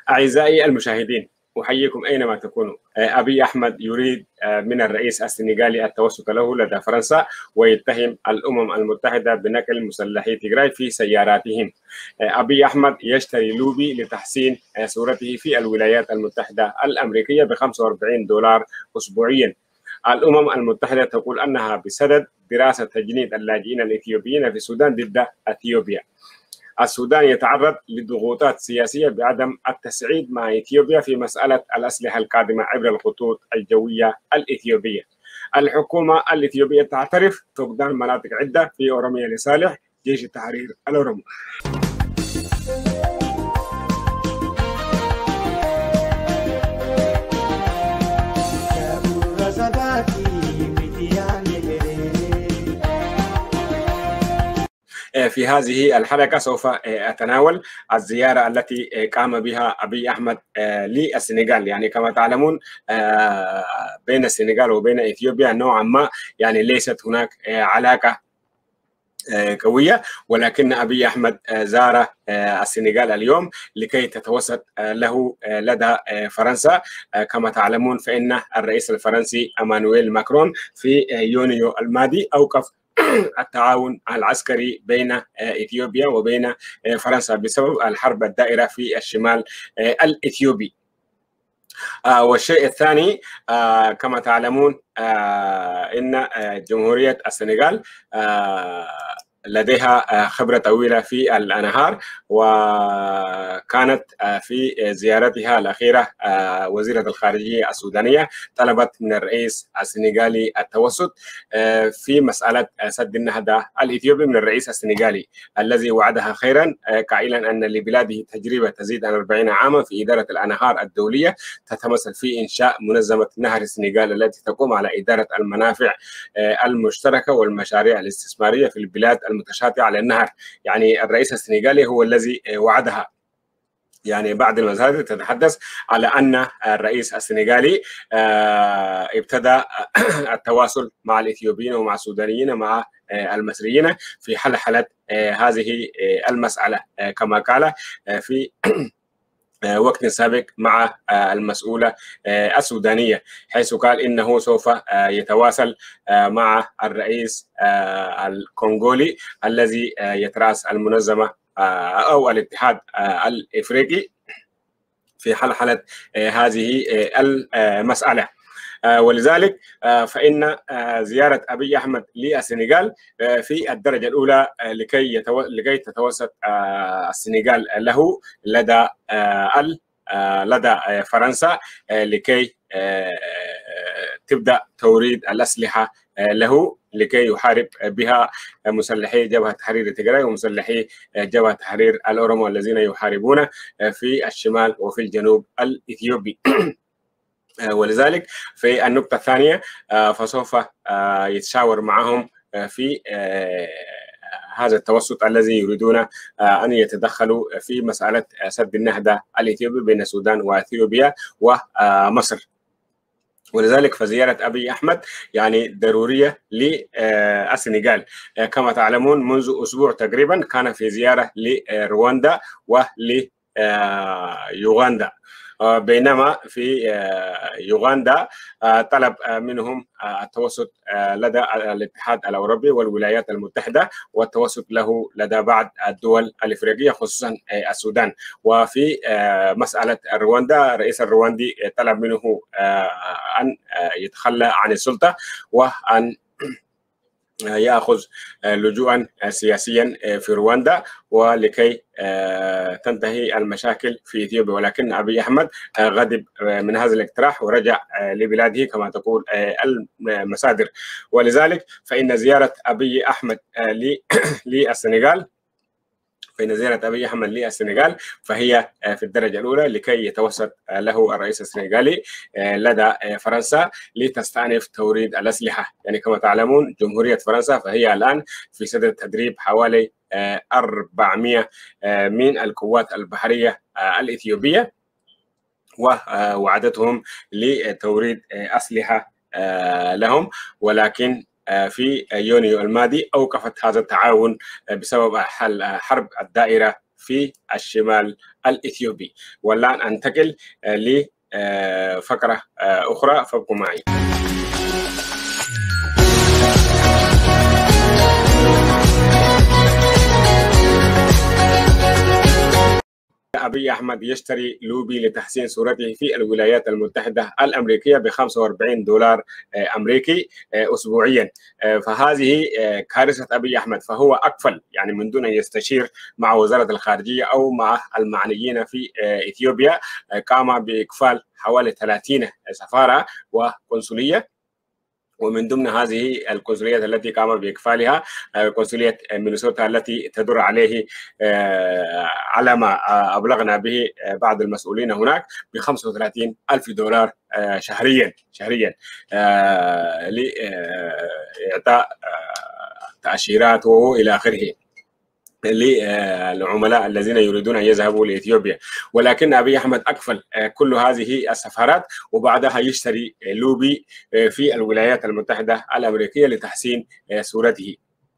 أعزائي المشاهدين، أحييكم أينما تكونوا. أبي أحمد يريد من الرئيس السنغالي التوسط له لدى فرنسا، ويتهم الأمم المتحدة بنقل مسلحي تيغراي في سياراتهم. أبي أحمد يشتري لوبي لتحسين صورته في الولايات المتحدة الأمريكية ب$45 أسبوعيا. الأمم المتحدة تقول أنها بصدد دراسة تجنيد اللاجئين الإثيوبيين في السودان ضد أثيوبيا. السودان يتعرض لضغوطات سياسية بعدم التسعيد مع إثيوبيا في مسألة الأسلحة القادمة عبر الخطوط الجوية الإثيوبية. الحكومة الإثيوبية تعترف فقدان مناطق عدة في أوروميا لصالح جيش التحرير الأورومي. في هذه الحلقة سوف أتناول الزيارة التي قام بها أبي أحمد للسنغال. يعني كما تعلمون بين السنغال وبين إثيوبيا نوعا ما يعني ليست هناك علاقة قوية، ولكن أبي أحمد زار السنغال اليوم لكي تتوسط له لدى فرنسا. كما تعلمون فإن الرئيس الفرنسي إيمانويل ماكرون في يونيو الماضي أوقف التعاون العسكري بين إثيوبيا وبين فرنسا بسبب الحرب الدائرة في الشمال الإثيوبي. والشيء الثاني كما تعلمون إن جمهورية السنغال لديها خبرة طويلة في الأنهار، وكانت في زيارتها الأخيرة وزيرة الخارجية السودانية طلبت من الرئيس السنغالي التوسط في مسألة سد النهضة الإثيوبي من الرئيس السنغالي الذي وعدها خيرا، قائلا أن لبلاده تجربة تزيد عن 40 عاما في إدارة الأنهار الدولية تتمثل في إنشاء منظمة نهر السنغال التي تقوم على إدارة المنافع المشتركة والمشاريع الاستثمارية في البلاد المتشاطئة على النهر. يعني الرئيس السنغالي هو الذي وعدها. يعني بعض المصادر تتحدث على أن الرئيس السنغالي ابتدى التواصل مع الإثيوبيين ومع السودانيين مع المصريين في حل هذه المسألة، كما قال في وقت سابق مع المسؤولة السودانية، حيث قال إنه سوف يتواصل مع الرئيس الكونغولي الذي يترأس المنظمة أو الاتحاد الإفريقي في حل هذه المسألة. ولذلك فإن زيارة أبي أحمد للسنغال في الدرجة الأولى لكي تتوسط السنغال له لدى فرنسا لكي تبدأ توريد الأسلحة له لكي يحارب بها مسلحي جبهة تحرير تيغراي ومسلحي جبهة تحرير الأورومو الذين يحاربون في الشمال وفي الجنوب الإثيوبي. ولذلك في النقطة الثانية فسوف يتشاور معهم في هذا التوسط الذي يريدون أن يتدخلوا في مسألة سد النهضة الإثيوبي بين السودان وأثيوبيا ومصر. ولذلك فزيارة أبي أحمد يعني ضرورية للسنغال. كما تعلمون منذ أسبوع تقريبا كان في زيارة لرواندا وليوغندا، بينما في يوغندا طلب منهم التوسط لدى الاتحاد الأوروبي والولايات المتحدة والتوسط له لدى بعض الدول الإفريقية خصوصا السودان. وفي مسألة رواندا الرئيس الرواندي طلب منه أن يتخلى عن السلطة وأن يأخذ لجوءا سياسيا في رواندا ولكي تنتهي المشاكل في إثيوبيا. ولكن أبي أحمد غضب من هذا الاقتراح ورجع لبلاده كما تقول المصادر. ولذلك فإن زيارة أبي أحمد للسنغال فهي في الدرجة الأولى لكي يتوسط له الرئيس السنغالي لدى فرنسا لتستأنف توريد الأسلحة. يعني كما تعلمون جمهورية فرنسا فهي الآن في صدد تدريب حوالي 400 من القوات البحرية الإثيوبية، ووعدتهم لتوريد أسلحة لهم، ولكن في يونيو الماضي أوقفت هذا التعاون بسبب حرب الدائرة في الشمال الإثيوبي. والآن أنتقل لفقرة أخرى، فابقوا معي. أبي أحمد يشتري لوبي لتحسين صورته في الولايات المتحدة الأمريكية ب$45 أمريكي أسبوعيا. فهذه كارثة أبي أحمد، فهو أقفل يعني من دون أن يستشير مع وزارة الخارجية أو مع المعنيين في إثيوبيا. قام بإقفال حوالي 30 سفارة وقنصلية، ومن ضمن هذه القنصليات التي قام بإقفالها قنصلية مينيسوتا التي تدور عليه على ما أبلغنا به بعض المسؤولين هناك $35,000 شهريا لإعطاء تأشيرات وإلى آخره للعملاء الذين يريدون أن يذهبوا لإثيوبيا. ولكن أبي أحمد أقفل كل هذه السفارات، وبعدها يشتري لوبي في الولايات المتحدة الأمريكية لتحسين صورته.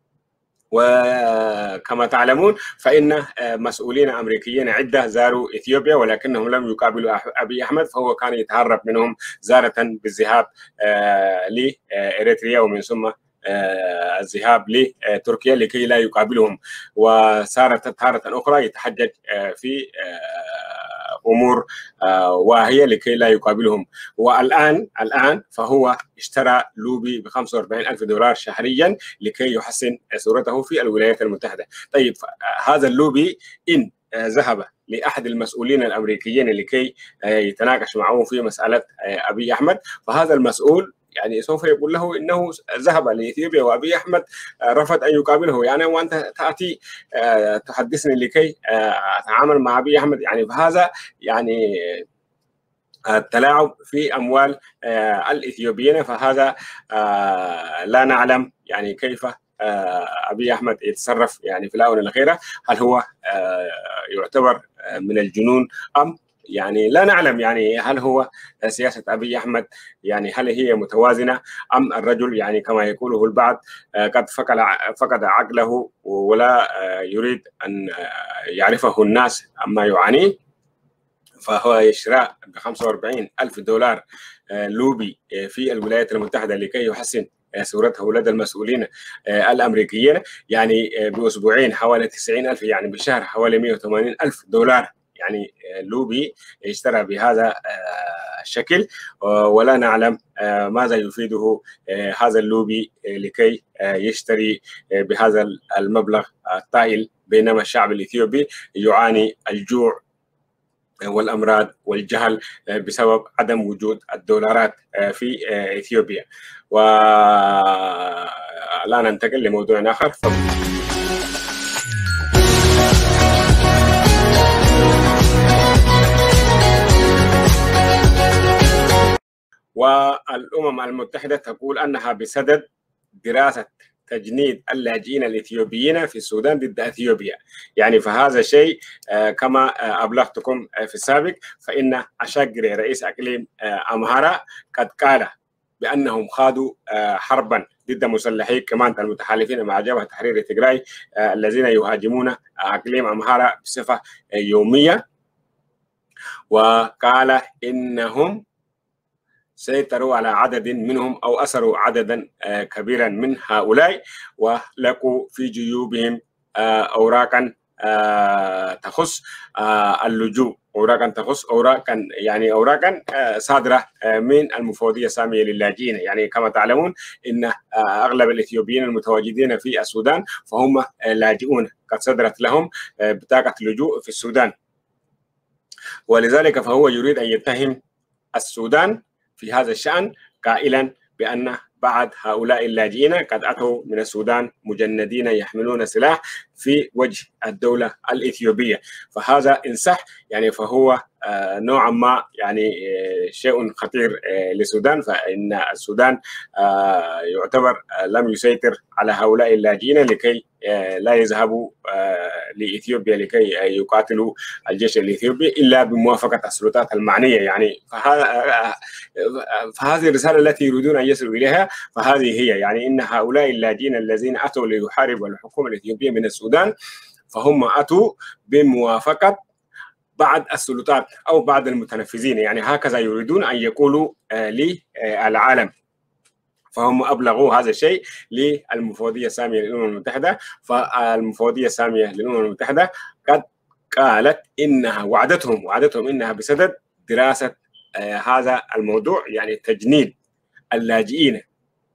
وكما تعلمون فإن مسؤولين أمريكيين عدة زاروا إثيوبيا، ولكنهم لم يقابلوا أبي أحمد، فهو كان يتهرب منهم زارة بالذهاب لإريتريا ومن ثم الذهاب لتركيا لكي لا يقابلهم، وصارت تارة أخرى يتحجج في أمور واهية لكي لا يقابلهم. والآن فهو اشترى لوبي $45,000 شهريا لكي يحسن صورته في الولايات المتحدة. طيب، هذا اللوبي إن ذهب لأحد المسؤولين الأمريكيين لكي يتناقش معه في مسألة أبي أحمد، فهذا المسؤول يعني سوف يقول له إنه ذهب لإثيوبيا وأبي أحمد رفض أن يقابله، يعني وأنت تأتي تحدثني لكي أتعامل مع أبي أحمد. يعني فهذا يعني التلاعب في أموال الإثيوبيين، فهذا لا نعلم يعني كيف أبي أحمد يتصرف يعني في الآونة الأخيرة. هل هو يعتبر من الجنون أم يعني لا نعلم، يعني هل هو سياسة أبي أحمد يعني هل هي متوازنة أم الرجل يعني كما يقوله البعض قد فقد عقله ولا يريد أن يعرفه الناس أما يعانيه. فهو يشترى $45,000 لوبي في الولايات المتحدة لكي يحسن صورته لدى المسؤولين الأمريكيين، يعني بأسبوعين حوالي 90,000، يعني بالشهر حوالي $180,000 يعني لوبي اشترى بهذا الشكل، ولا نعلم ماذا يفيده هذا اللوبي لكي يشتري بهذا المبلغ الطائل، بينما الشعب الإثيوبي يعاني الجوع والأمراض والجهل بسبب عدم وجود الدولارات في إثيوبيا. والآن ننتقل لموضوع آخر. والأمم المتحدة تقول أنها بصدد دراسة تجنيد اللاجئين الإثيوبيين في السودان ضد أثيوبيا. يعني فهذا شيء كما أبلغتكم في السابق، فإن أشاغري رئيس أقليم أمهارا قد قال بأنهم خاضوا حربا ضد مسلحي كمان المتحالفين مع جبهة تحرير تيغراي الذين يهاجمون أقليم أمهارا بصفة يومية، وقال إنهم سيطروا على عدد منهم أو أسروا عددا كبيرا من هؤلاء، ولقوا في جيوبهم أوراقا تخص اللجوء، أوراقا يعني أوراقا صادرة من المفوضية السامية للاجئين. يعني كما تعلمون إن أغلب الإثيوبيين المتواجدين في السودان فهم لاجئون، قد صدرت لهم بطاقة لجوء في السودان، ولذلك فهو يريد أن يتهم السودان في هذا الشأن، قائلا بأن بعض هؤلاء اللاجئين قد أتوا من السودان مجندين يحملون سلاح في وجه الدولة الإثيوبية. فهذا إن صح يعني فهو نوعا ما يعني شيء خطير للسودان، فإن السودان يعتبر لم يسيطر على هؤلاء اللاجئين لكي لا يذهبوا لإثيوبيا لكي يقاتلوا الجيش الإثيوبي إلا بموافقة السلطات المعنية. يعني فهذه الرسالة التي يريدون أن يصلوا إليها، فهذه هي يعني إن هؤلاء اللاجئين الذين أتوا ليحاربوا الحكومة الإثيوبية من السودان فهم أتوا بموافقة بعض السلطات أو بعض المتنفذين، يعني هكذا يريدون أن يقولوا للعالم. فهم أبلغوا هذا الشيء للمفوضية السامية للأمم المتحدة، فالمفوضية السامية للأمم المتحدة قد قالت إنها وعدتهم إنها بصدد دراسة هذا الموضوع، يعني تجنيد اللاجئين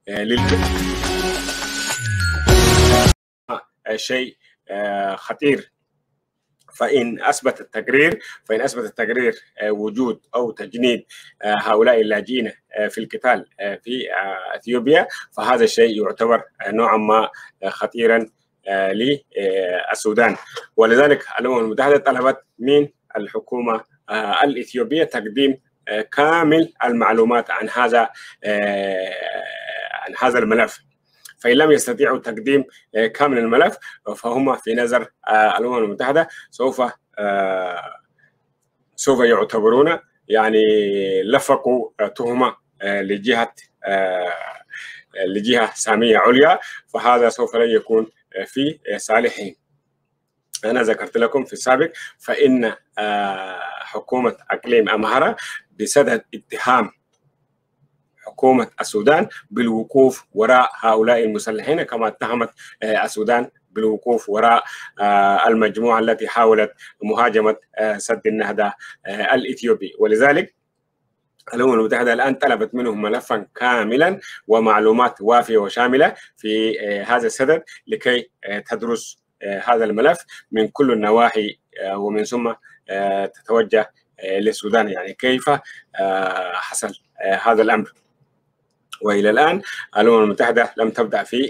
شيء خطير. فإن أثبت التقرير وجود أو تجنيد هؤلاء اللاجئين في القتال في أثيوبيا، فهذا الشيء يعتبر نوعا ما خطيرا للسودان. ولذلك الأمم المتحدة طلبت من الحكومة الإثيوبية تقديم كامل المعلومات عن هذا الملف. فإن لم يستطيعوا تقديم كامل الملف فهم في نظر الأمم المتحدة سوف يعتبرون يعني لفقوا تهمة لجهة سامية عليا، فهذا سوف لا يكون في صالحهم. أنا ذكرت لكم في السابق فإن حكومة إقليم أمهرة بصدد اتهام حكومة السودان بالوقوف وراء هؤلاء المسلحين، كما اتهمت السودان بالوقوف وراء المجموعة التي حاولت مهاجمة سد النهضة الإثيوبي. ولذلك الأمم المتحدة الآن طلبت منهم ملفا كاملا ومعلومات وافية وشاملة في هذا السدد لكي تدرس هذا الملف من كل النواحي، ومن ثم تتوجه للسودان، يعني كيف حصل هذا الأمر. وإلى الآن الأمم المتحدة لم تبدأ في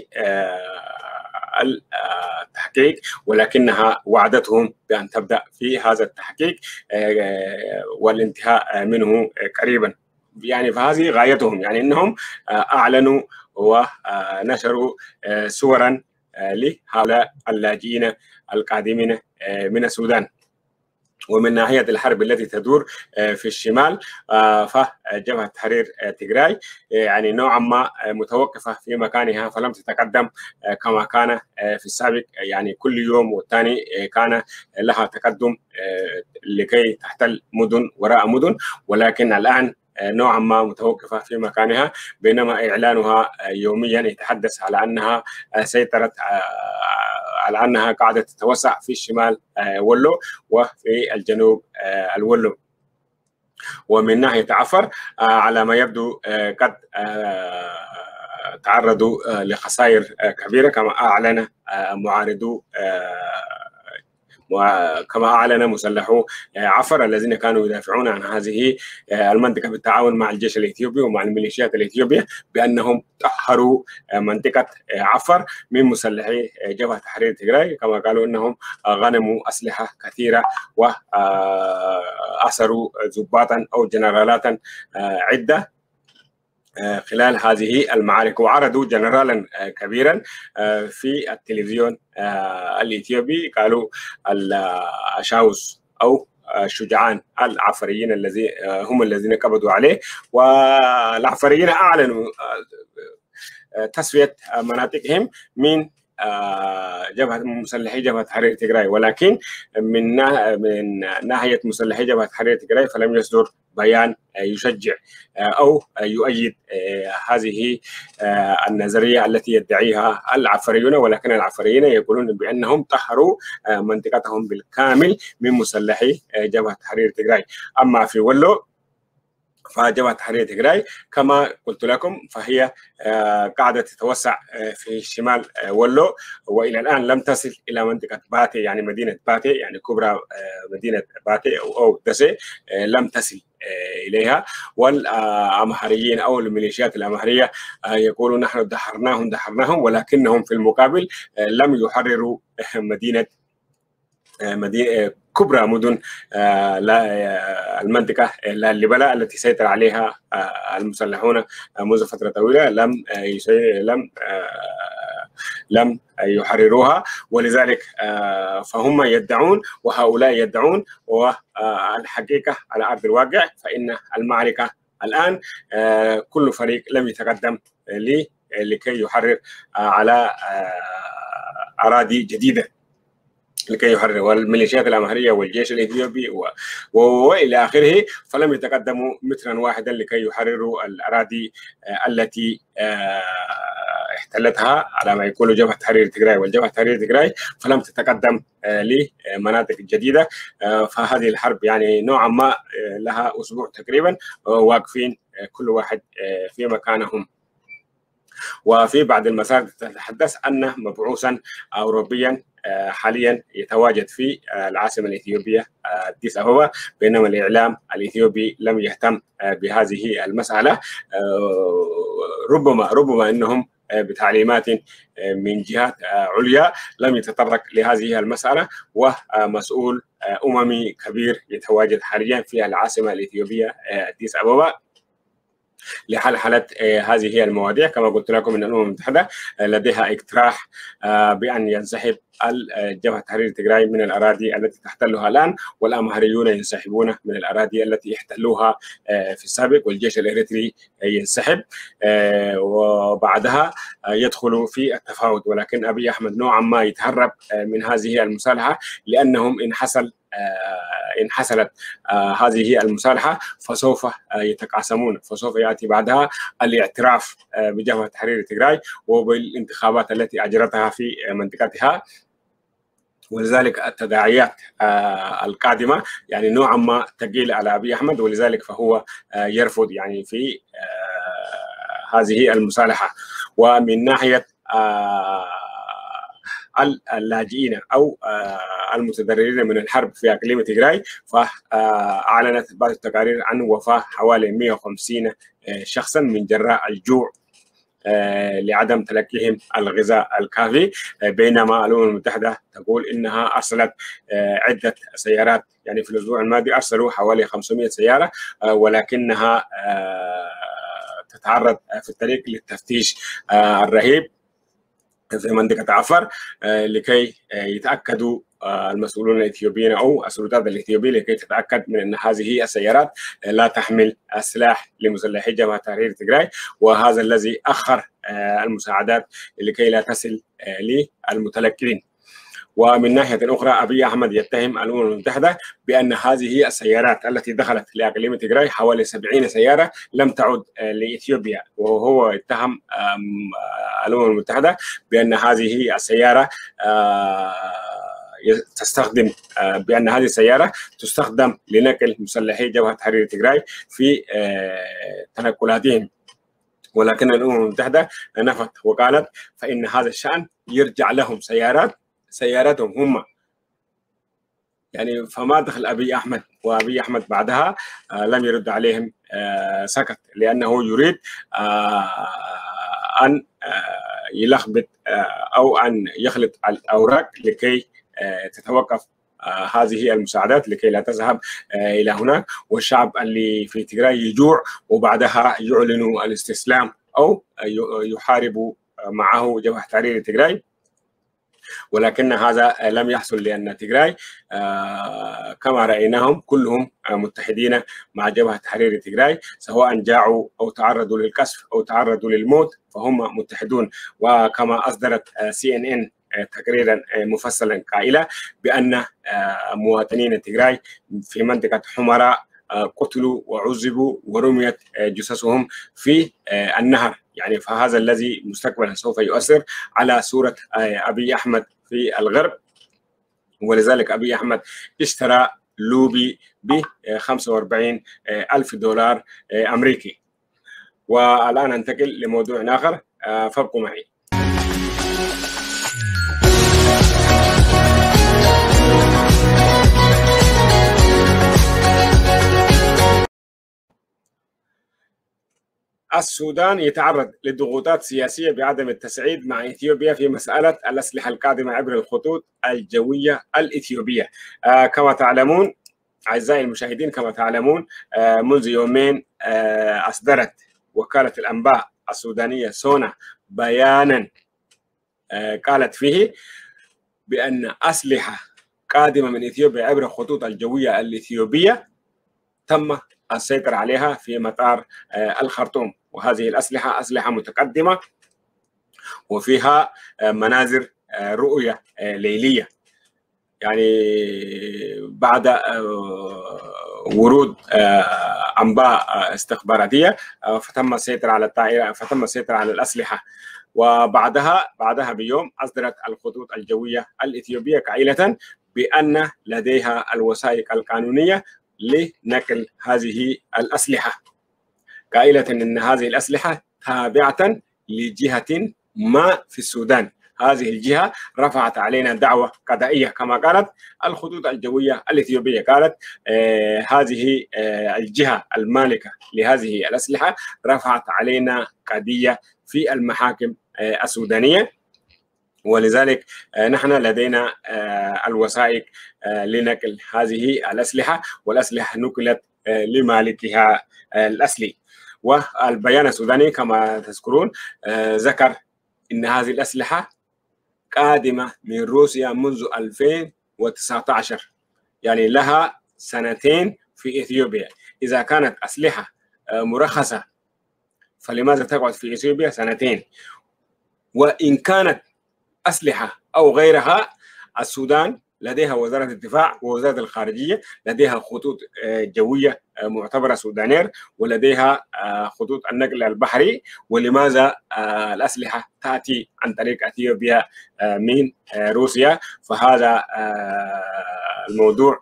التحقيق، ولكنها وعدتهم بأن تبدأ في هذا التحقيق والانتهاء منه قريبا. يعني فهذه غايتهم، يعني أنهم أعلنوا ونشروا صورا لهؤلاء اللاجئين القادمين من السودان. ومن ناحية الحرب التي تدور في الشمال، فجبهة تحرير تيغراي يعني نوعا ما متوقفة في مكانها، فلم تتقدم كما كان في السابق، يعني كل يوم والثاني كان لها تقدم لكي تحتل مدن وراء مدن، ولكن الآن نوعا ما متوقفة في مكانها، بينما إعلانها يوميا يتحدث على أنها سيطرت على أنها قاعدة تتوسع في الشمال ولو وفي الجنوب الولو. ومن ناحية عفر على ما يبدو قد تعرضوا لخسائر كبيرة، كما أعلن معارضو وكما أعلن مسلحو عفر الذين كانوا يدافعون عن هذه المنطقة بالتعاون مع الجيش الإثيوبي ومع الميليشيات الإثيوبية بأنهم طهروا منطقة عفر من مسلحي جبهة تحرير تيغراي، كما قالوا أنهم غنموا أسلحة كثيرة وأسروا ضباطا أو جنرالات عدة خلال هذه المعارك. وعرضوا جنرالا كبيرا في التلفزيون الإثيوبي، قالوا الأشاوس أو الشجعان العفريين هم الذين قبضوا عليه، والعفريين أعلنوا تسوية مناطقهم من مسلحي جبهة تحرير تيغراي. ولكن من ناحية مسلحي جبهة تحرير تيغراي فلم يصدر بيان يشجع أو يؤيد هذه النظرية التي يدعيها العفريون، ولكن العفريين يقولون بأنهم طهروا منطقتهم بالكامل من مسلحي جبهة تحرير تيغراي. أما في ولو فجبهة تحرير تيغراي كما قلت لكم فهي قاعدة تتوسع في شمال ولو، وإلى الآن لم تصل إلى منطقة باتي، يعني مدينة باتي، يعني كبرى مدينة باتي أو دسي لم تصل إليها. والأمهريين أو الميليشيات الأمهرية يقولون نحن دحرناهم، ولكنهم في المقابل لم يحرروا مدينة كبرى مدن المنطقة الليبلة التي سيطر عليها المسلحون منذ فترة طويلة، لم يحرروها. ولذلك فهم يدعون، وهؤلاء يدعون، والحقيقة على أرض الواقع فإن المعركة الآن كل فريق لم يتقدم لكي يحرر على أراضي جديدة. لكي يحرر، والميليشيات الأمهرية والجيش الإثيوبي وإلى آخره، فلم يتقدموا مترا واحدا لكي يحرروا الأراضي التي احتلتها على ما يقولوا جبهة تحرير تجراي. والجبهة تحرير تجراي فلم تتقدم لمناطق جديدة. فهذه الحرب يعني نوعا ما لها أسبوع تقريبا واقفين كل واحد في مكانهم. وفي بعض المسار تتحدث أن مبعوثا أوروبيا حاليا يتواجد في العاصمة الإثيوبية أديس أبابا، بينما الإعلام الإثيوبي لم يهتم بهذه المسألة. ربما أنهم بتعليمات من جهات عليا لم يتطرق لهذه المسألة، ومسؤول أممي كبير يتواجد حاليا في العاصمة الإثيوبية أديس أبابا لحلحلة هذه المواضيع. كما قلت لكم أن الأمم المتحدة لديها اقتراح بأن ينسحب الجبهة تحرير تجراي من الأراضي التي تحتلها الآن، والأمهريون ينسحبون من الأراضي التي احتلوها في السابق، والجيش الإريتري ينسحب وبعدها يدخلوا في التفاوض. ولكن أبي أحمد نوعا ما يتهرب من هذه المصالحة، لأنهم إن حصلت هذه المصالحة فسوف يتقاسمون، فسوف يأتي بعدها الاعتراف بجبهة تحرير تجراي وبالانتخابات التي أجرتها في منطقتها. ولذلك التداعيات القادمة يعني نوعا ما ثقيلة على أبي أحمد، ولذلك فهو يرفض يعني في هذه المصالحة. ومن ناحية اللاجئين أو المتضررين من الحرب في إقليم تجراي، فأعلنت بعض التقارير عن وفاة حوالي 150 شخصا من جراء الجوع لعدم تلقيهم الغذاء الكافي، بينما الأمم المتحدة تقول إنها أرسلت عدة سيارات. يعني في الأسبوع الماضي أرسلوا حوالي 500 سيارة، ولكنها تتعرض في الطريق للتفتيش الرهيب في منطقة عفر لكي يتأكدوا المسؤولون الإثيوبيين أو السلطات الإثيوبية لكي تتأكد من أن هذه السيارات لا تحمل السلاح لمسلحي جبهة تحرير تجراي، وهذا الذي أخر المساعدات لكي لا تصل للمتلقين. ومن ناحية أخرى أبي أحمد يتهم الأمم المتحدة بأن هذه السيارات التي دخلت لإقليم تجراي حوالي 70 سيارة لم تعد لإثيوبيا، وهو اتهم الأمم المتحدة بأن هذه السيارة بأن هذه السيارة تستخدم لنقل مسلحي جبهة تحرير تجراي في تنقلاتهم. ولكن الأمم المتحدة نفت وقالت فإن هذا الشأن يرجع لهم، سياراتهم هم. يعني فما دخل أبي أحمد، وأبي أحمد بعدها لم يرد عليهم، سكت، لأنه يريد أن يلخبط أو أن يخلط الأوراق لكي تتوقف هذه المساعدات، لكي لا تذهب إلى هناك والشعب اللي في تجراي يجوع، وبعدها يعلنوا الاستسلام أو يحاربوا معه جبهة تحرير تجراي. ولكن هذا لم يحصل، لأن تجراي كما رأيناهم كلهم متحدين مع جبهة تحرير تجراي، سواء جاعوا أو تعرضوا للقصف أو تعرضوا للموت فهم متحدون. وكما أصدرت CNN تقريرا مفصلا قائلة بأن مواطنين تجراي في منطقة حمراء قتلوا وعذبوا ورميت جثثهم في النهر. يعني فهذا الذي مستقبلا سوف يؤثر على صورة أبي أحمد في الغرب. ولذلك أبي أحمد اشترى لوبي ب $45,000 أمريكي. والآن أنتقل لموضوع آخر، فابقوا معي. السودان يتعرض لضغوطات سياسية بعدم التسعيد مع إثيوبيا في مسألة الأسلحة القادمة عبر الخطوط الجوية الإثيوبية. كما تعلمون أعزائي المشاهدين، كما تعلمون منذ يومين أصدرت وكالة الأنباء السودانية سونا بيانا قالت فيه بأن أسلحة قادمة من إثيوبيا عبر الخطوط الجوية الإثيوبية تم السيطرة عليها في مطار الخرطوم، وهذه الأسلحة أسلحة متقدمة وفيها مناظر رؤية ليلية. يعني بعد ورود أنباء استخباراتية فتم السيطرة على الطائرة، فتم السيطرة على الأسلحة. وبعدها بيوم أصدرت الخطوط الجوية الإثيوبية قائلة بأن لديها الوثائق القانونية لنقل هذه الأسلحة، قائلة أن هذه الأسلحة تابعة لجهة ما في السودان. هذه الجهة رفعت علينا دعوة قضائية كما قالت الخطوط الجوية الإثيوبية. قالت هذه الجهة المالكة لهذه الأسلحة رفعت علينا قضية في المحاكم السودانية، ولذلك نحن لدينا الوثائق لنقل هذه الأسلحة، والأسلحة نقلت لمالكها الأصلي. والبيان السوداني كما تذكرون ذكر أن هذه الأسلحة قادمة من روسيا منذ 2019، يعني لها سنتين في إثيوبيا. إذا كانت أسلحة مرخصة فلماذا تقعد في إثيوبيا سنتين؟ وإن كانت أسلحة أو غيرها، السودان لديها وزارة الدفاع ووزارة الخارجية، لديها خطوط جوية معتبرة سودانير، ولديها خطوط النقل البحري. ولماذا الأسلحة تأتي عن طريق أثيوبيا من روسيا؟ فهذا الموضوع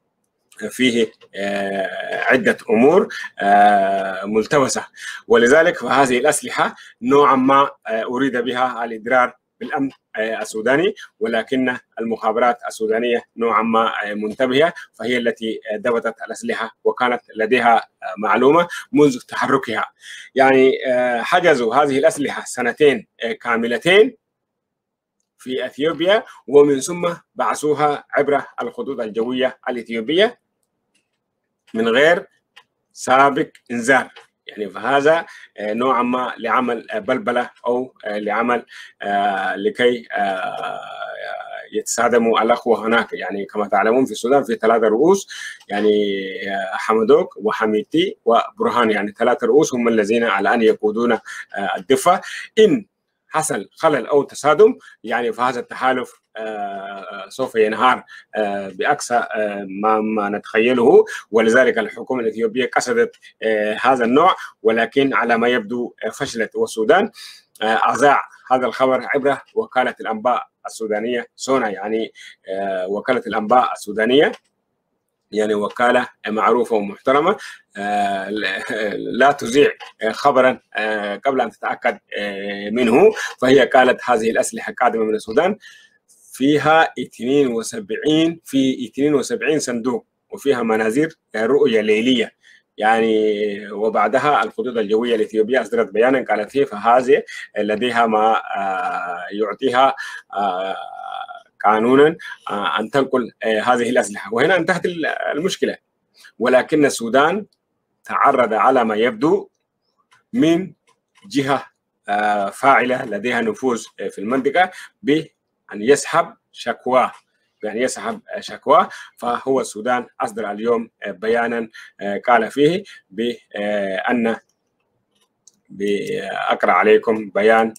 فيه عدة أمور ملتبسة، ولذلك فهذه الأسلحة نوعا ما أريد بها الإضرار بالأمن السوداني، ولكن المخابرات السودانية نوعا ما منتبهة، فهي التي ضبطت الأسلحة وكانت لديها معلومة منذ تحركها. يعني حجزوا هذه الأسلحة سنتين كاملتين في أثيوبيا، ومن ثم بعثوها عبر الخطوط الجوية الإثيوبية من غير سابق إنذار. يعني فهذا نوعا ما لعمل بلبلة أو لعمل لكي يتصادموا الأخوة هناك. يعني كما تعلمون في السودان في 3 رؤوس، يعني حمدوك وحميتي وبرهان، يعني 3 رؤوس هم الذين على أن يقودون الدفة. إن حصل خلل أو تصادم يعني فهذا التحالف سوف ينهار بأقصى ما نتخيله، ولذلك الحكومة الإثيوبية قصدت هذا النوع، ولكن على ما يبدو فشلت. والسودان أذاع هذا الخبر عبر وكالة الأنباء السودانية سونا، يعني وكالة الأنباء السودانية يعني وكالة معروفة ومحترمة لا تذيع خبرا قبل أن تتأكد منه. فهي قالت هذه الأسلحة قادمة من السودان، فيها 72 صندوق، وفيها مناظير رؤية ليلية يعني. وبعدها الخطوط الجوية الإثيوبية أصدرت بيانا قالت فيه فهذه لديها ما يعطيها قانونا أن تنقل هذه الأسلحة. وهنا انتهت المشكلة، ولكن السودان تعرض على ما يبدو من جهة فاعلة لديها نفوذ في المنطقة بأن يسحب شكواه، يعني يسحب شكواه. فهو السودان أصدر اليوم بيانا قال فيه بأن بأقرأ عليكم بيان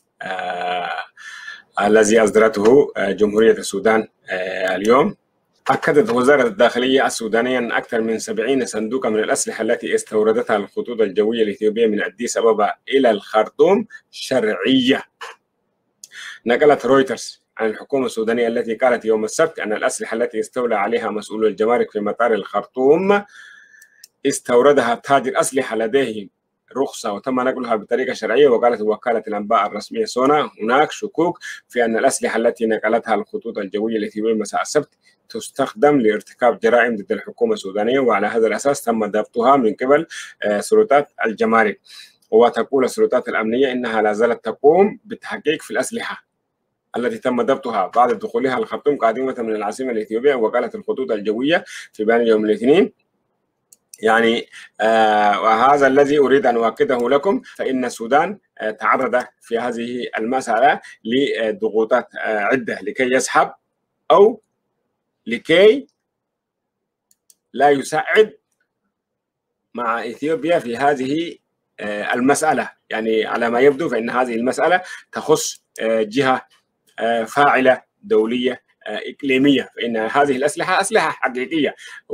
الذي أصدرته جمهورية السودان اليوم. أكدت وزارة الداخلية السودانية أن أكثر من 70 صندوقا من الأسلحة التي استوردتها الخطوط الجوية الإثيوبية من أديس أبابا إلى الخرطوم شرعية. نقلت رويترز عن الحكومة السودانية التي قالت يوم السبت أن الأسلحة التي استولى عليها مسؤول الجمارك في مطار الخرطوم استوردها تاجر أسلحة لديه رخصة وتم نقلها بطريقة شرعية. وقالت وكالة الأنباء الرسمية سونا هناك شكوك في أن الأسلحة التي نقلتها الخطوط الجوية الإثيوبية مساء السبت تستخدم لارتكاب جرائم ضد الحكومة السودانية، وعلى هذا الأساس تم ضبطها من قبل سلطات الجمارك. وتقول السلطات الأمنية إنها لا زالت تقوم بالتحقيق في الأسلحة التي تم ضبطها بعد دخولها الخرطوم قادمة من العاصمة الإثيوبية. وقالت الخطوط الجوية في بيان يوم الاثنين يعني وهذا الذي أريد أن أؤكده لكم، فإن السودان تعرض في هذه المسألة لضغوطات عدة لكي يسحب أو لكي لا يساعد مع إثيوبيا في هذه المسألة. يعني على ما يبدو فإن هذه المسألة تخص جهة فاعلة دولية إقليمية، فإن هذه الأسلحة أسلحة حقيقية،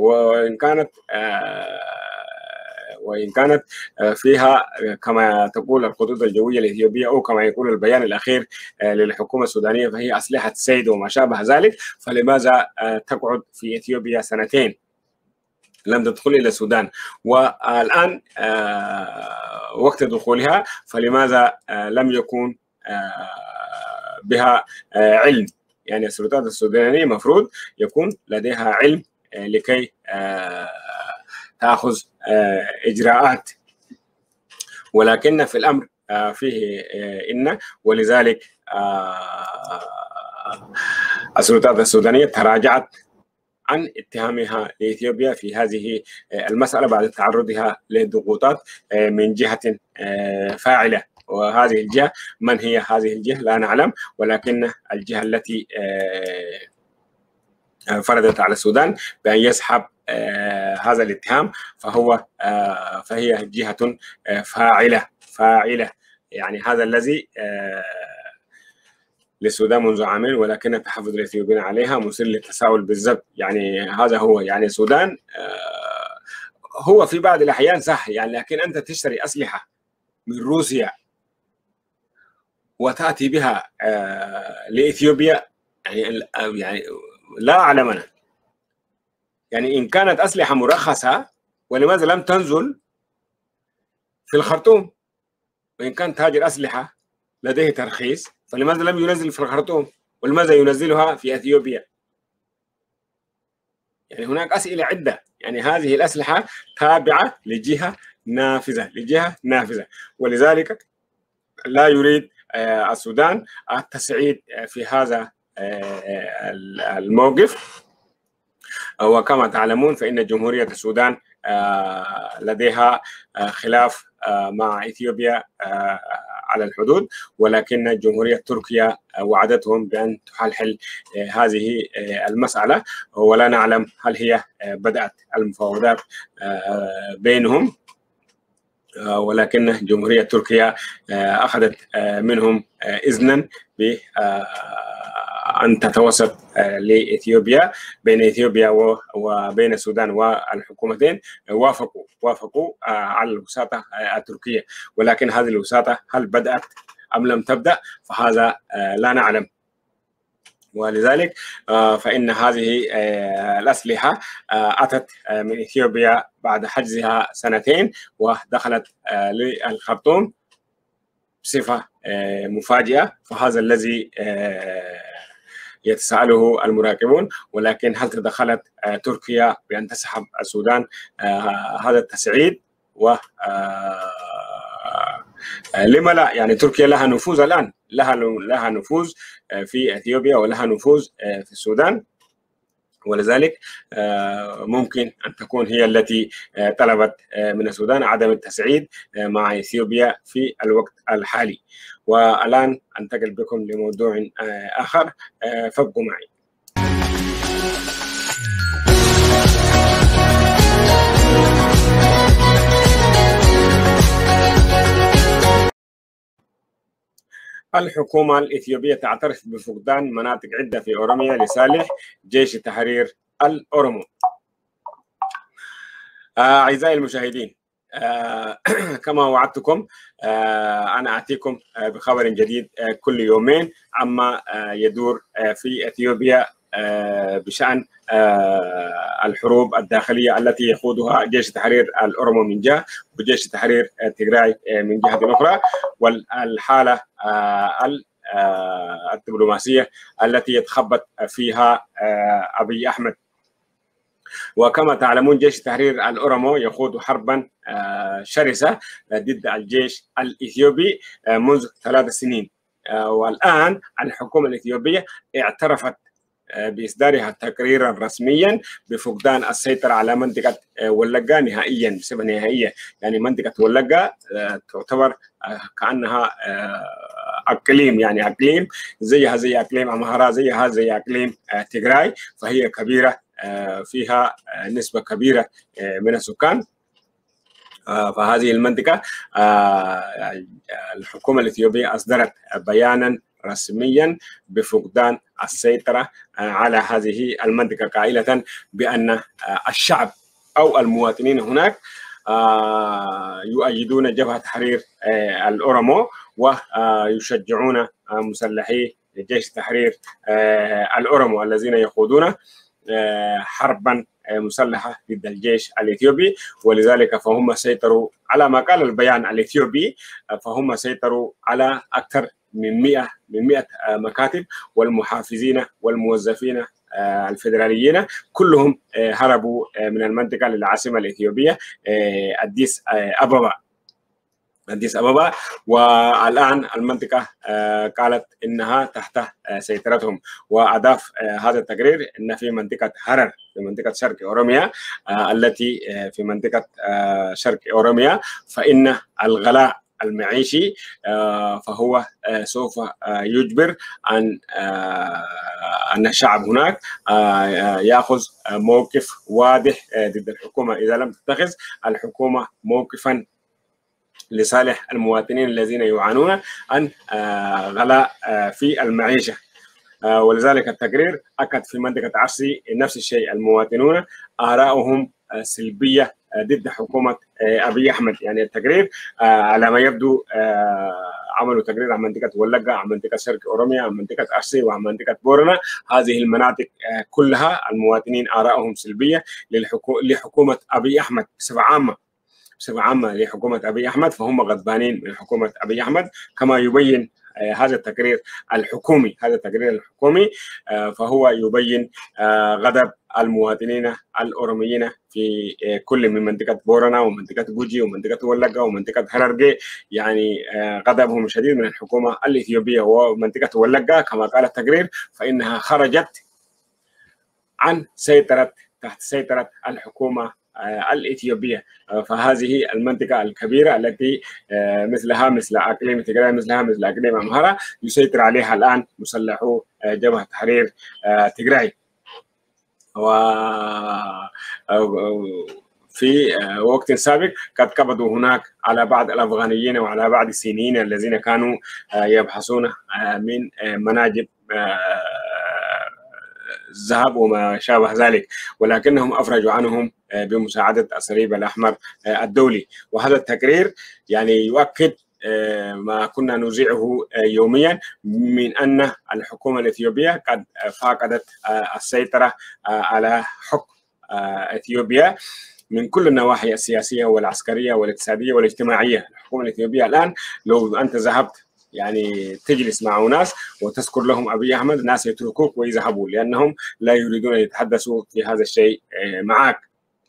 وإن كانت فيها كما تقول الخطوط الجوية الإثيوبية أو كما يقول البيان الأخير للحكومة السودانية فهي أسلحة صيد وما شابه ذلك، فلماذا تقعد في إثيوبيا سنتين لم تدخل إلى السودان؟ والآن وقت دخولها فلماذا لم يكون بها علم؟ يعني السلطات السودانية مفروض يكون لديها علم لكي تأخذ إجراءات، ولكن في الأمر فيه إن، ولذلك السلطات السودانية تراجعت عن اتهامها لإثيوبيا في هذه المسألة بعد تعرضها لضغوطات من جهة فاعلة. وهذه الجهة من هي هذه الجهة لا نعلم، ولكن الجهة التي فرضت على السودان بأن يسحب هذا الاتهام فهي جهة فاعلة. يعني هذا الذي للسودان منذ عامين، ولكن التحفظ الإثيوبيين عليها مثير للتساؤل بالضبط. يعني هذا هو، يعني السودان هو في بعض الأحيان صح، يعني لكن أنت تشتري أسلحة من روسيا وتأتي بها لإثيوبيا، يعني لا أعلم أنا، يعني إن كانت أسلحة مرخصة ولماذا لم تنزل في الخرطوم؟ وإن كان تاجر أسلحة لديه ترخيص فلماذا لم ينزل في الخرطوم ولماذا ينزلها في أثيوبيا؟ يعني هناك أسئلة عدة. يعني هذه الأسلحة تابعة لجهة نافذة، ولذلك لا يريد السودان التسعيد في هذا الموقف. وكما تعلمون فإن جمهورية السودان لديها خلاف مع إثيوبيا على الحدود، ولكن جمهورية تركيا وعدتهم بأن تحلحل هذه المسألة، ولا نعلم هل هي بدأت المفاوضات بينهم، ولكن جمهورية تركيا أخذت منهم إذنا أن تتوسط لإثيوبيا، بين إثيوبيا وبين السودان، والحكومتين وافقوا على الوساطة التركية، ولكن هذه الوساطة هل بدأت أم لم تبدأ فهذا لا نعلم. ولذلك فإن هذه الأسلحة أتت من إثيوبيا بعد حجزها سنتين ودخلت للخرطوم بصفة مفاجئة، فهذا الذي يتساءله المراقبون. ولكن هل تدخلت تركيا بأن تسحب السودان هذا التسعيد؟ و لما لا؟ يعني تركيا لها نفوذ الآن، لها نفوذ في اثيوبيا ولها نفوذ في السودان، ولذلك ممكن أن تكون هي التي طلبت من السودان عدم التسعيد مع اثيوبيا في الوقت الحالي. والآن أنتقل بكم لموضوع آخر، فابقوا معي. الحكومة الإثيوبية تعترف بفقدان مناطق عدة في أوروميا لصالح جيش تحرير الأورومو. أعزائي المشاهدين، كما وعدتكم أنا أتيكم بخبر جديد كل يومين عما يدور في إثيوبيا بشأن الحروب الداخلية التي يخوضها جيش تحرير الأورومو من جهة وجيش تحرير تيغراي من جهة أخرى، والحالة الدبلوماسية التي يتخبط فيها أبي أحمد. وكما تعلمون جيش تحرير الأورومو يخوض حربا شرسة ضد الجيش الإثيوبي منذ 3 سنين، والآن الحكومة الإثيوبية اعترفت بإصدارها تقريرا رسميا بفقدان السيطرة على منطقة ولقة نهائيا، بصفة نهائية. يعني منطقة ولقة تعتبر كأنها أقليم، يعني أقليم زيها زي أقليم أمهارا، زيها زي أقليم تيغراي، فهي كبيرة، فيها نسبة كبيرة من السكان. فهذه المنطقة الحكومة الإثيوبية أصدرت بيانا رسميا بفقدان السيطرة على هذه المنطقة، قائلة بأن الشعب أو المواطنين هناك يؤيدون جبهة تحرير الأورمو ويشجعون مسلحي جيش تحرير الأورمو الذين يخوضون حربا مسلحة ضد الجيش الإثيوبي. ولذلك فهم سيطروا على ما قال البيان الإثيوبي، فهم سيطروا على أكثر من 100 مكاتب، والمحافظين والموظفين الفيدراليين كلهم هربوا من المنطقة للعاصمة الإثيوبية أديس أبابا، والآن المنطقة قالت إنها تحت سيطرتهم. وأضاف هذا التقرير أن في منطقة هرر في منطقة شرق أوروميا التي في منطقة شرق أوروميا فإن الغلاء المعيشي فهو سوف يجبر أن الشعب هناك يأخذ موقف واضح ضد الحكومة إذا لم تتخذ الحكومة موقفا لصالح المواطنين الذين يعانون عن غلاء في المعيشة. ولذلك التقرير أكد في منطقة عسي نفس الشيء، المواطنون آراؤهم سلبية ضد حكومة أبي أحمد. يعني التقرير على ما يبدو عملوا تقرير عن منطقة ولقة، عن منطقة شرق أوروميا، عن منطقة عسي، وعن منطقة بورنا. هذه المناطق كلها المواطنين آراؤهم سلبية لحكومة أبي أحمد بصفة عامة لحكومة أبي أحمد، فهم غضبانين من حكومة أبي أحمد كما يبين هذا التقرير الحكومي. فهو يبين غضب المواطنين الأوروميين في كل من منطقة بورنا ومنطقة جوجي ومنطقة ولقة ومنطقة هررجي، يعني غضبهم شديد من الحكومة الإثيوبية. ومنطقة ولقة كما قال التقرير فإنها خرجت عن تحت سيطرة الحكومة الإثيوبية. فهذه المنطقة الكبيرة التي مثل أقليم تيغراي، مثل أقليم أمهارة، يسيطر عليها الآن مسلحو جبهة تحرير تيغراي. وفي وقت سابق قد قبضوا هناك على بعض الأفغانيين وعلى بعض الصينيين الذين كانوا يبحثون من مناجم الذهب وما شابه ذلك، ولكنهم أفرجوا عنهم بمساعدة الصليب الأحمر الدولي. وهذا التقرير يعني يؤكد ما كنا نذيعه يوميا من أن الحكومة الإثيوبية قد فقدت السيطرة على حكم إثيوبيا من كل النواحي السياسية والعسكرية والاقتصادية والاجتماعية. الحكومة الإثيوبية الآن لو أنت ذهبت يعني تجلس مع ناس وتذكر لهم أبي أحمد، ناس يتركوك ويذهبوا لأنهم لا يريدون أن يتحدثوا في هذا الشيء معك.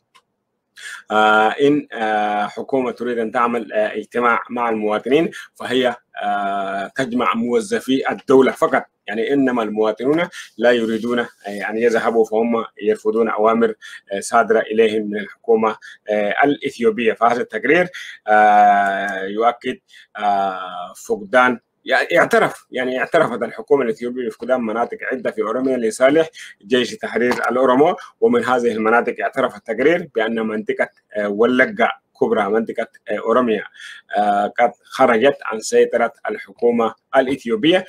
إن حكومة تريد أن تعمل اجتماع مع المواطنين فهي تجمع موظفي الدولة فقط، يعني إنما المواطنون لا يريدون أن يذهبوا، فهم يرفضون أوامر صادرة إليهم من الحكومة الإثيوبية. فهذا التقرير يؤكد فقدان، اعترفت الحكومة الإثيوبية بفقدان مناطق عدة في أوروميا لصالح جيش تحرير الأورمو. ومن هذه المناطق اعترف التقرير بأن منطقة ولقة كبرى، منطقة أوروميا، قد خرجت عن سيطرة الحكومة الإثيوبية،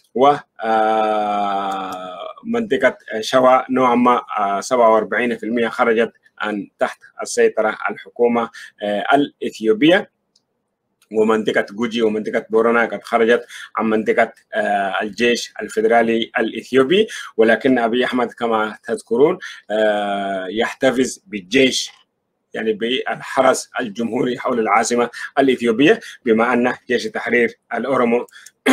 ومنطقة شوا نوعا ما 47% خرجت عن تحت السيطرة الحكومة الإثيوبية. ومنطقة جوجي ومنطقة بورنا قد خرجت عن منطقة الجيش الفيدرالي الإثيوبي. ولكن أبي أحمد كما تذكرون يحتفظ بالجيش، يعني بالحرس الجمهوري حول العاصمة الإثيوبية، بما أن جيش تحرير الأورمو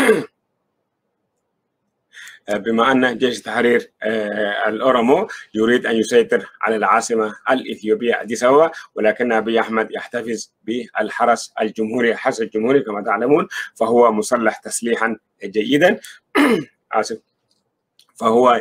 يريد أن يسيطر على العاصمة الإثيوبية أديس أبابا، ولكن أبي أحمد يحتفظ بالحرس الجمهوري. الحرس الجمهوري كما تعلمون فهو مسلح تسليحا جيدا فهو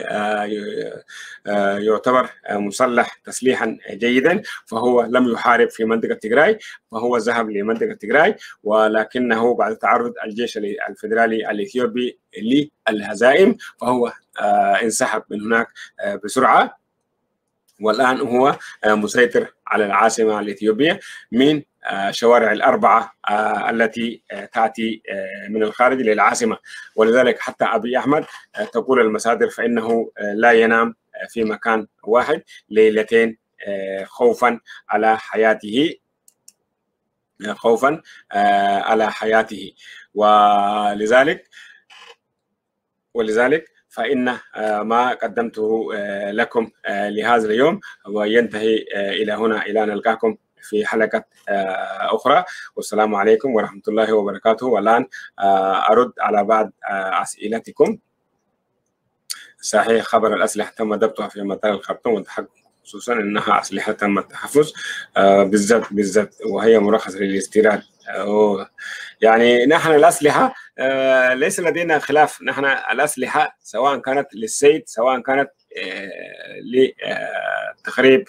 يعتبر مسلح تسليحا جيدا، فهو لم يحارب في منطقة تيغراي، فهو ذهب لمنطقة تيغراي، ولكنه بعد تعرض الجيش الفيدرالي الإثيوبي للهزائم فهو انسحب من هناك بسرعة. والآن هو مسيطر على العاصمة الإثيوبية من شوارع الأربعة التي تأتي من الخارج للعاصمة. ولذلك حتى أبي أحمد تقول المصادر فإنه لا ينام في مكان واحد ليلتين خوفا على حياته، ولذلك فإن ما قدمته لكم لهذا اليوم وينتهي إلى هنا، إلى أن نلقاكم في حلقة أخرى، والسلام عليكم ورحمة الله وبركاته. والآن أرد على بعض أسئلتكم. صحيح خبر الأسلحة تم ضبطها في مطار الخرطوم والتحقق خصوصا أنها أسلحة تم التحفظ بالذات وهي مرخصة للاستيراد. يعني نحن الأسلحة ليس لدينا خلاف، نحن الأسلحة سواء كانت للصيد سواء كانت لتخريب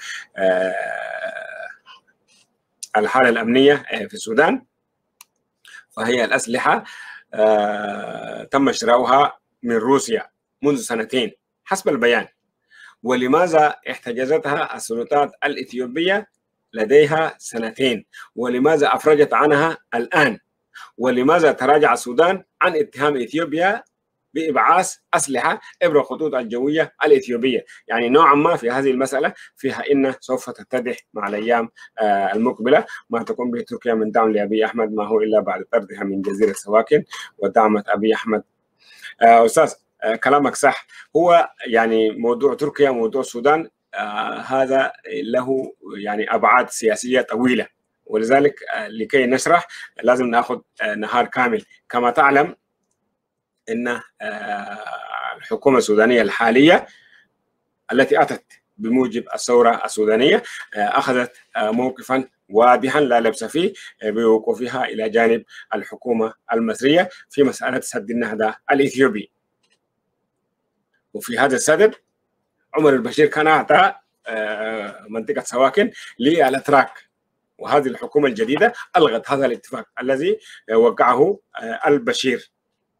الحالة الأمنية في السودان، فهي الأسلحة تم شراؤها من روسيا منذ 2 حسب البيان. ولماذا احتجزتها السلطات الإثيوبية لديها 2 ولماذا أفرجت عنها الآن؟ ولماذا تراجع السودان عن اتهام إثيوبيا بإبعاث أسلحة عبر الخطوط الجوية الإثيوبية؟ يعني نوعا ما في هذه المسألة فيها إن سوف تتضح مع الأيام المقبلة ما تقوم به تركيا من دعم لأبي أحمد، ما هو إلا بعد طردها من جزيرة سواكن ودعمت أبي أحمد. أستاذ كلامك صح، هو يعني موضوع تركيا موضوع السودان هذا له يعني أبعاد سياسية طويلة، ولذلك لكي نشرح لازم نأخذ نهار كامل. كما تعلم إن الحكومة السودانية الحالية التي أتت بموجب الثورة السودانية أخذت موقفا واضحا لا لبس فيه بوقوفها إلى جانب الحكومة المصرية في مسألة سد النهضة الإثيوبي. وفي هذا السدد عمر البشير كان أعطى منطقة سواكن للأتراك، وهذه الحكومة الجديدة ألغت هذا الاتفاق الذي وقعه البشير.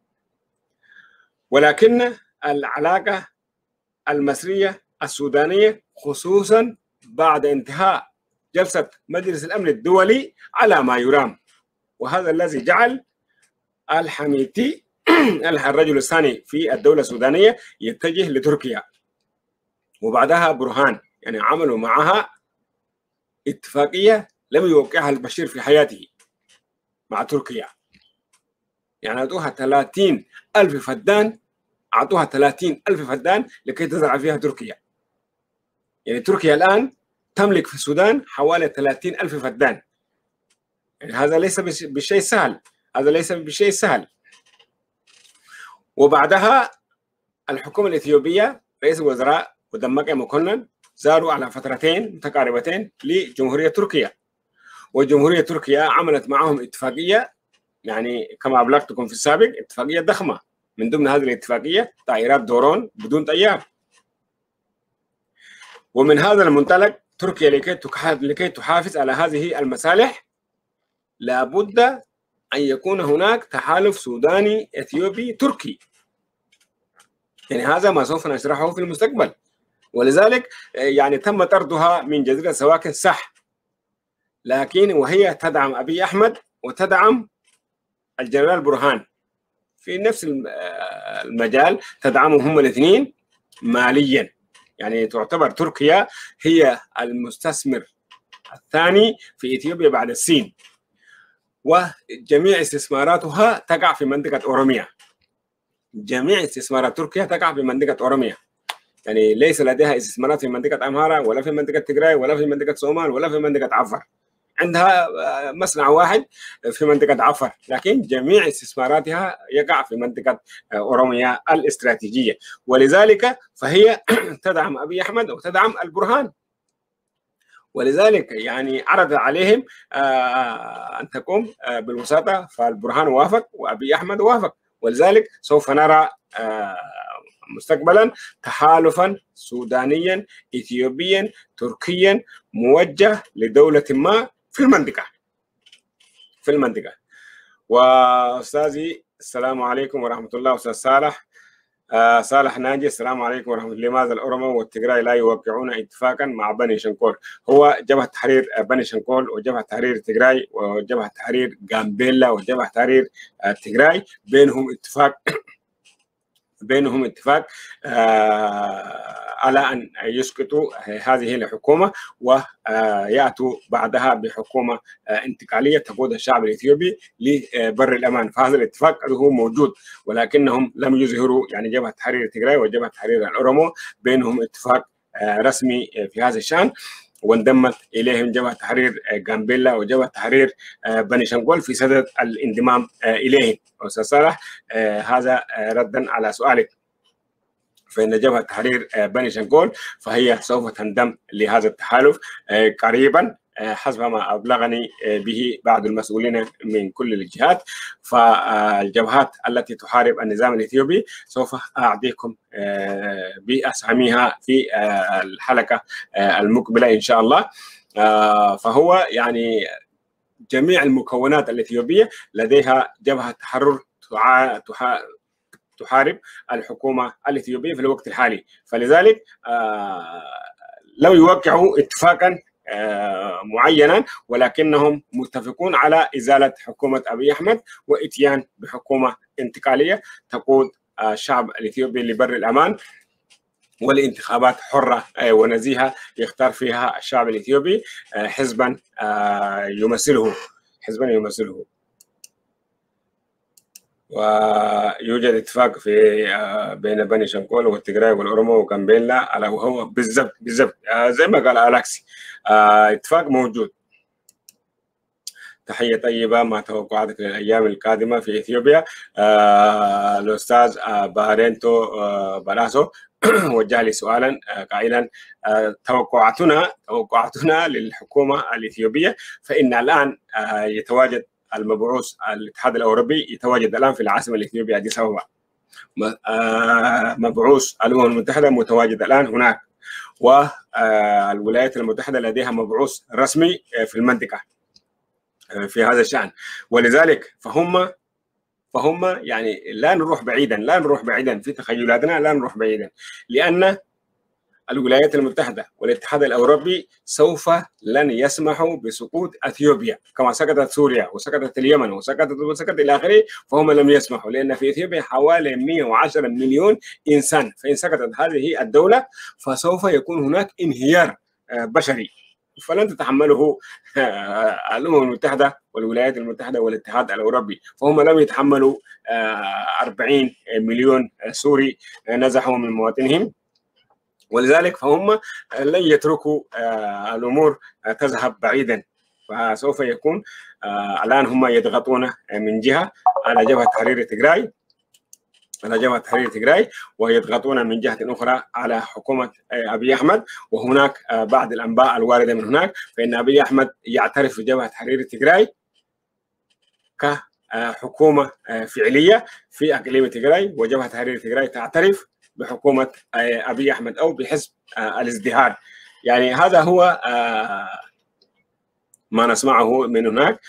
ولكن العلاقة المصرية السودانية خصوصا بعد انتهاء جلسة مجلس الأمن الدولي على ما يرام، وهذا الذي جعل الحميتي الرجل الثاني في الدولة السودانية يتجه لتركيا، وبعدها برهان يعني عملوا معها اتفاقية لم يوقعها البشير في حياته مع تركيا. يعني أعطوها 30,000 فدان، أعطوها 30,000 فدان لكي تزرع فيها تركيا. يعني تركيا الآن تملك في السودان حوالي 30,000 فدان. يعني هذا ليس بشيء سهل، هذا ليس بشيء سهل. وبعدها الحكومة الإثيوبية رئيس الوزراء ودمك مكنن زاروا على فترتين متقاربتين لجمهورية تركيا، وجمهورية تركيا عملت معهم اتفاقية يعني كما أبلغتكم في السابق اتفاقية ضخمة، من ضمن هذه الاتفاقية طائرات دورون بدون طيار. ومن هذا المنطلق تركيا لكي تحافظ على هذه المصالح لابد أن يكون هناك تحالف سوداني إثيوبي تركي. يعني هذا ما سوف نشرحه في المستقبل. ولذلك يعني تم طردها من جزيرة سواكن صح، لكن وهي تدعم أبي أحمد وتدعم الجنرال برهان في نفس المجال، تدعمهم هم الاثنين ماليا. يعني تعتبر تركيا هي المستثمر الثاني في إثيوبيا بعد الصين، وجميع استثماراتها تقع في منطقة أوروميا. جميع استثمارات تركيا تقع في منطقة أوروميا، يعني ليس لديها استثمارات في منطقة أمهارة ولا في منطقة تيغراي ولا في منطقة صومال ولا في منطقة عفر. عندها مصنع واحد في منطقة عفر، لكن جميع استثماراتها يقع في منطقة أوروميا الاستراتيجية. ولذلك فهي تدعم أبي أحمد وتدعم البرهان. ولذلك يعني عرض عليهم أن تقوم بالوساطة، فالبرهان وافق وأبي أحمد وافق. ولذلك سوف نرى مستقبلا تحالفا سودانيا إثيوبيا تركيا موجه لدولة ما في المنطقة. وأستاذي السلام عليكم ورحمة الله. أستاذ صالح صالح ناجي، السلام عليكم ورحمة الله. لماذا الأورمو والتجراي لا يوقعون اتفاقا مع بني شنقول؟ هو جبهة تحرير بني شنقول وجبهة تحرير تجراي وجبهة تحرير غامبيلا وجبهة تحرير تجراي بينهم اتفاق على أن يسقطوا هذه الحكومة ويأتوا بعدها بحكومة انتقالية تقود الشعب الإثيوبي لبر الأمان. فهذا الاتفاق هو موجود، ولكنهم لم يظهروا، يعني جبهة تحرير تجراي وجبهة تحرير الأورومو بينهم اتفاق رسمي في هذا الشأن، وانضمت إليهم جبهة تحرير غامبيلا وجبهة تحرير بني شنقول في صدد الانضمام إليهم. أستاذ صالح، هذا ردا على سؤالك، فإن جبهة تحرير بني شنقول فهي سوف تنضم لهذا التحالف قريبا حسب ما أبلغني به بعض المسؤولين من كل الجهات. فالجبهات التي تحارب النظام الإثيوبي سوف أعطيكم بأساميها في الحلقة المقبلة إن شاء الله. فهو يعني جميع المكونات الإثيوبية لديها جبهة تحرر تحارب الحكومة الإثيوبية في الوقت الحالي، فلذلك لم يوقعوا اتفاقا معينا، ولكنهم متفقون على إزالة حكومة أبي أحمد وإتيان بحكومة انتقالية تقود الشعب الإثيوبي لبر الأمان ولانتخابات حرة ونزيهة يختار فيها الشعب الإثيوبي حزبا يمثله. ويوجد اتفاق في بين بني شنقول والتجراي والأورومو وغامبيلا على، وهو بالضبط زي ما قال ألاكسي، اتفاق موجود. تحية طيبة، ما توقعاتك للأيام القادمة في إثيوبيا؟ الأستاذ بارينتو بلاسو وجه لي سؤالا قائلا توقعاتنا للحكومة الإثيوبية، فإن الآن يتواجد المبعوث الاتحاد الأوروبي يتواجد الآن في العاصمة الإثيوبية أديس أبابا، مبعوث الأمم المتحدة متواجد الآن هناك، والولايات المتحدة لديها مبعوث رسمي في المنطقة في هذا الشأن. ولذلك فهم يعني لا نروح بعيدا في تخيلاتنا، لا نروح بعيدا، لأن الولايات المتحدة والاتحاد الأوروبي سوف لن يسمحوا بسقوط أثيوبيا كما سقطت سوريا وسقطت اليمن وسقطت إلى آخره. فهم لم يسمحوا، لأن في إثيوبيا حوالي 110 مليون إنسان، فإن سقطت هذه الدولة فسوف يكون هناك انهيار بشري فلن تتحمله الأمم المتحدة والولايات المتحدة والاتحاد الأوروبي. فهم لم يتحملوا 40 مليون سوري نزحوا من مواطنهم، ولذلك فهم لن يتركوا الأمور تذهب بعيدا، فسوف يكون الآن هم يضغطون من جهة على جبهة تحرير تجراي ويضغطون من جهة أخرى على حكومة أبي أحمد. وهناك بعض الأنباء الواردة من هناك فإن أبي أحمد يعترف بجبهة تحرير تجراي كحكومة فعلية في أقليم تجراي، وجبهة تحرير تجراي تعترف بحكومة أبي أحمد أو بحزب الازدهار. يعني هذا هو ما نسمعه من هناك.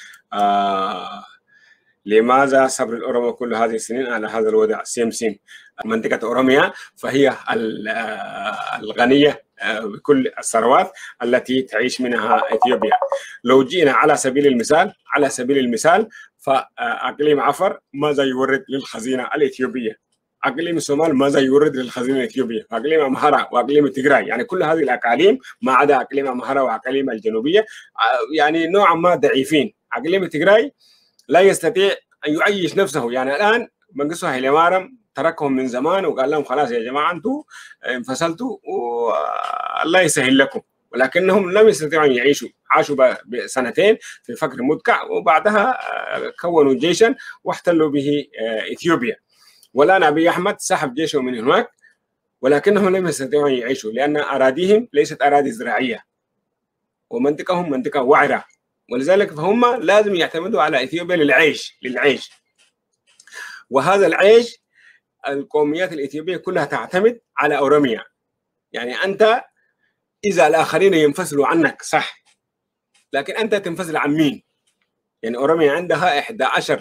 لماذا صبر الأورومو كل هذه السنين على هذا الوضع؟ سيم منطقة أوروميا فهي الغنية بكل الثروات التي تعيش منها إثيوبيا. لو جئنا على سبيل المثال فأقليم عفر ماذا يورد للخزينة الإثيوبية؟ أقليم الصومال ماذا يورد للخزينة الإثيوبية؟ أقليم أمهرة وأقليم تجراي، يعني كل هذه الأقاليم ما عدا أقليم أمهرة وأقليم الجنوبية يعني نوعا ما ضعيفين. أقليم تجراي لا يستطيع أن يعيش نفسه، يعني الآن منقصو هيلي مارم تركهم من زمان وقال لهم خلاص يا جماعة أنتم انفصلتوا والله يسهل لكم، ولكنهم لم يستطيعوا أن يعيشوا، عاشوا بسنتين في فقر مدقع وبعدها كونوا جيشا واحتلوا به إثيوبيا. والآن أبي أحمد سحب جيشه من هناك ولكنهم لم يستطيعوا أن يعيشوا لأن أراضيهم ليست أراضي زراعية ومنطقهم منطقة وعرة، ولذلك فهم لازم يعتمدوا على إثيوبيا للعيش. وهذا العيش القوميات الإثيوبية كلها تعتمد على أوروميا. يعني أنت إذا الآخرين ينفصلوا عنك صح، لكن أنت تنفصل عن مين؟ يعني أوروميا عندها 11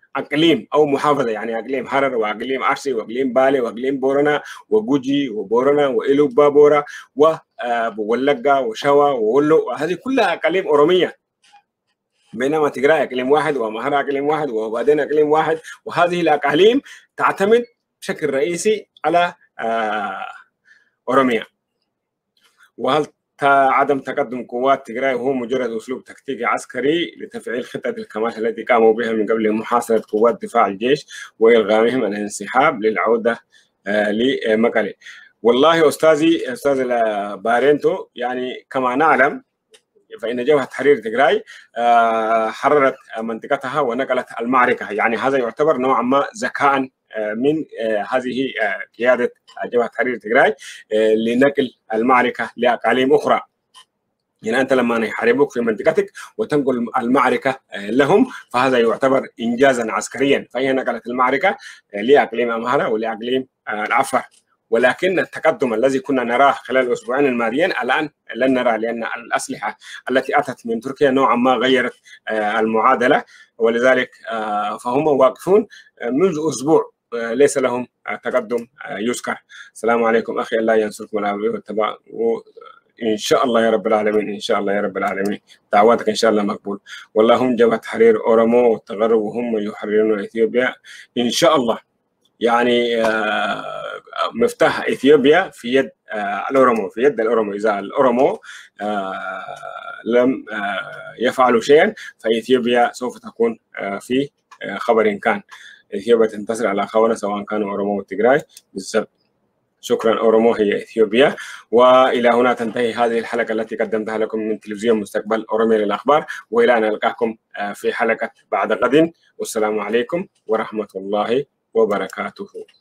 اقليم او محافظه، يعني اقليم حرر واقليم ارسي واقليم بالي واقليم بورنا وجوجي وبورنا والوبا بورا وولقه وشوا وولو، هذه كلها اقاليم اورomيه. بينما تجراي اقليم واحد ومهرة اقليم واحد وبعدين اقليم واحد، وهذه الاقاليم تعتمد بشكل رئيسي على اورomia. وهل عدم تقدم قوات تجراي هو مجرد اسلوب تكتيكي عسكري لتفعيل خطه الكماش التي قاموا بها من قبل محاصره قوات دفاع الجيش والغامهم الانسحاب للعوده لمكالي؟ والله استاذ بارينتو، يعني كما نعلم فإن جبهة تحرير تجراي حررت منطقتها ونقلت المعركة، يعني هذا يعتبر نوعا ما ذكاء من هذه قيادة جبهة تحرير تجراي لنقل المعركة لأقاليم أخرى. يعني أنت لما يحاربوك في منطقتك وتنقل المعركة لهم فهذا يعتبر إنجازا عسكريا، فهي نقلت المعركة لأقليم أمهرة ولأقليم العفر. ولكن التقدم الذي كنا نراه خلال الأسبوعين الماضيين الآن لن نراه، لأن الأسلحة التي أتت من تركيا نوعا ما غيرت المعادلة، ولذلك فهم واقفون منذ أسبوع ليس لهم تقدم يذكر. السلام عليكم أخي، الله ينصركم العافية والتبع، إن شاء الله يا رب العالمين، إن شاء الله يا رب العالمين، دعواتك إن شاء الله مقبول. والله هم جبهة تحرير أورمو والتغرب وهم يحررون إثيوبيا إن شاء الله. يعني مفتاح إثيوبيا في يد الأورمو، في يد الأورمو. إذا الأورمو لم يفعلوا شيئا فإثيوبيا سوف تكون في خبر كان. إثيوبيا تنتصر على خونة سواء كانوا أورمو والتجراي بالضبط. شكرا. أورمو هي إثيوبيا. وإلى هنا تنتهي هذه الحلقة التي قدمتها لكم من تلفزيون مستقبل أوروميا للأخبار، وإلى أن نلقاكم في حلقة بعد غد، والسلام عليكم ورحمة الله وبركاته.